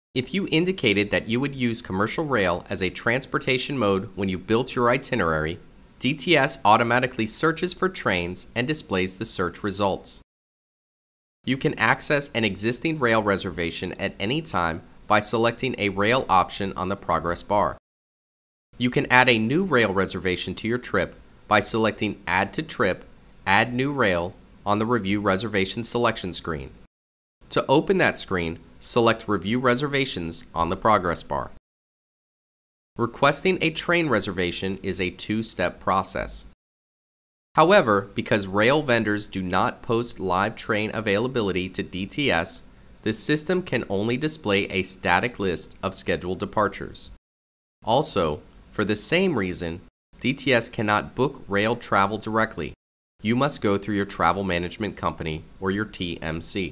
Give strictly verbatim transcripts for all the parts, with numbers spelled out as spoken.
If you indicated that you would use commercial rail as a transportation mode when you built your itinerary, D T S automatically searches for trains and displays the search results. You can access an existing rail reservation at any time by selecting a rail option on the progress bar. You can add a new rail reservation to your trip by selecting Add to Trip, Add New Rail on the Review Reservation selection screen. To open that screen, select Review Reservations on the progress bar. Requesting a train reservation is a two-step process. However, because rail vendors do not post live train availability to D T S, the system can only display a static list of scheduled departures. Also, for the same reason, D T S cannot book rail travel directly. You must go through your travel management company or your T M C.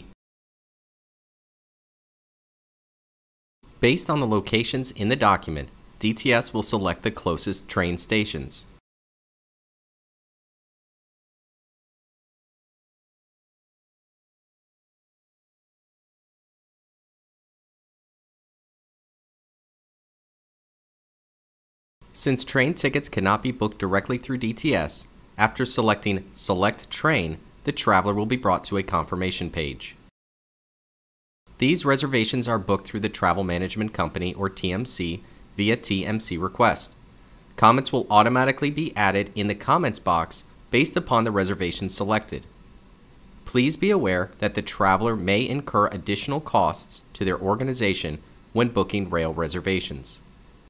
Based on the locations in the document, D T S will select the closest train stations. Since train tickets cannot be booked directly through D T S, after selecting Select Train, the traveler will be brought to a confirmation page. These reservations are booked through the Travel Management Company or T M C via T M C request. Comments will automatically be added in the comments box based upon the reservation selected. Please be aware that the traveler may incur additional costs to their organization when booking rail reservations.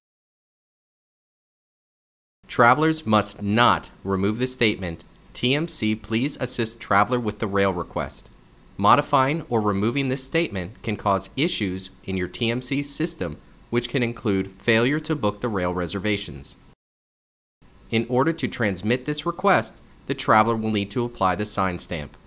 Travelers must not remove the statement, "T M C please assist traveler with the rail request." Modifying or removing this statement can cause issues in your T M C system, which can include failure to book the rail reservations. In order to transmit this request, the traveler will need to apply the sign stamp.